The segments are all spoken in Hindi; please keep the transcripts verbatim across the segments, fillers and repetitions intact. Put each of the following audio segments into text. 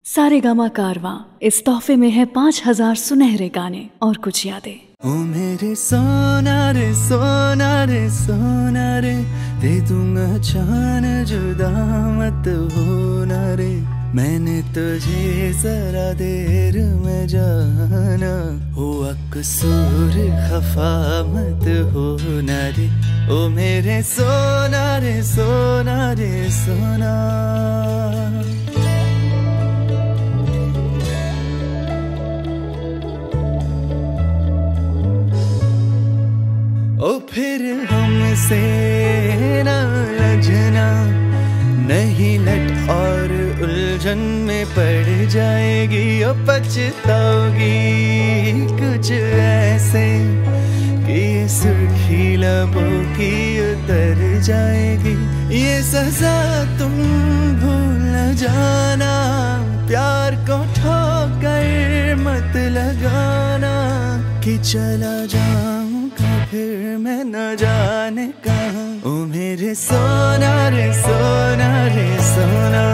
सारेगामा कारवां इस तोहफे में है पाँच हजार सुनहरे गाने और कुछ यादें। ओ मेरे सोना रे सोना रे सोना रे, दे दूंगा जान जुदा मत होना रे। मैंने तुझे जरा देर में जाना, हुआ कसूर खफा मत होना रे। ओ मेरे सोना रे सोना रे सोना। ओ फिर हमसे ना लजना, नहीं लट और उलझन में पड़ जाएगी। ओ पछताओगी कुछ ऐसे कि सुर्खी लबों की उतर जाएगी। ये सजा तुम भूल न जाना, प्यार को ठोकर मत लगाना कि चला जाऊंगा फिर मैं न जाने कहाँ। ओ मेरे सोना रे सोना रे सोना।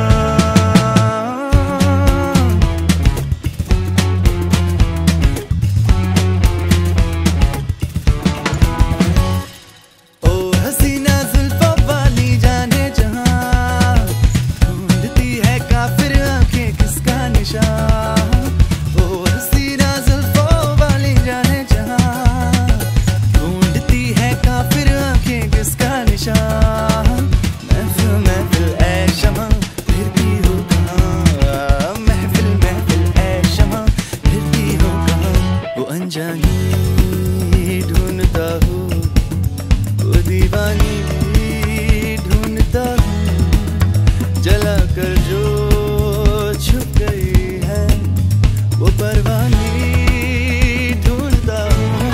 ओ हसीना जुल्फों वाली जाने जहाँ, ढूंढती है काफिर आंखें किसका निशान। ओ हसीना जुल्फों वाली जाने जहाँ, ढूंढती है काफिर आंखें किसका निशान। महफिल महफिल ऐ शमा फिर भी हो कहाँ, महफिल महफिल ऐ शमा फिर भी हो कहाँ। वो अनजानी ढूंढता हूँ, वो दीवानी ढूंढता हूँ। जला कर जो छुप गई है वो परवानी ढूंढता हूँ।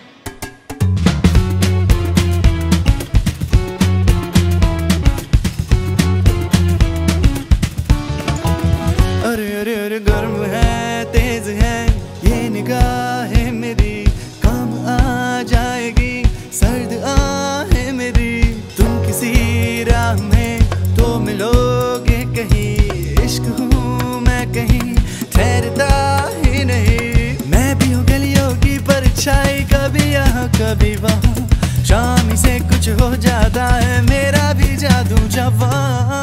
अरे अरे अरे गर्म है तेज है ये निगाहें मेरी, काम आ जाएगी सर्द आहें मेरी। तुम किसी राह में तो मिलोगे कहीं, इश्क हूँ मैं कहीं ठहरता ही नहीं। मैं भी हूँ गलियों की परछाई, कभी यहाँ कभी वहाँ। शाम से कुछ हो जाता है मेरा भी जादू जवां।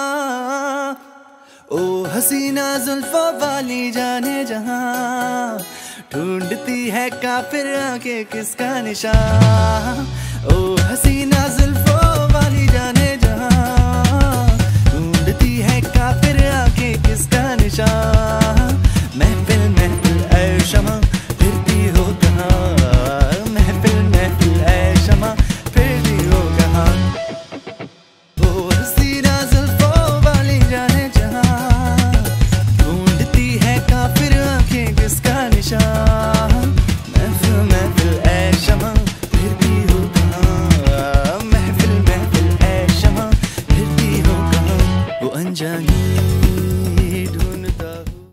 ओ हसीना जुल्फों वाली जाने जहाँ, ढूंढती है काफिर आंखें किसका निशान। ओ हसीना जुल्फों वाली जाने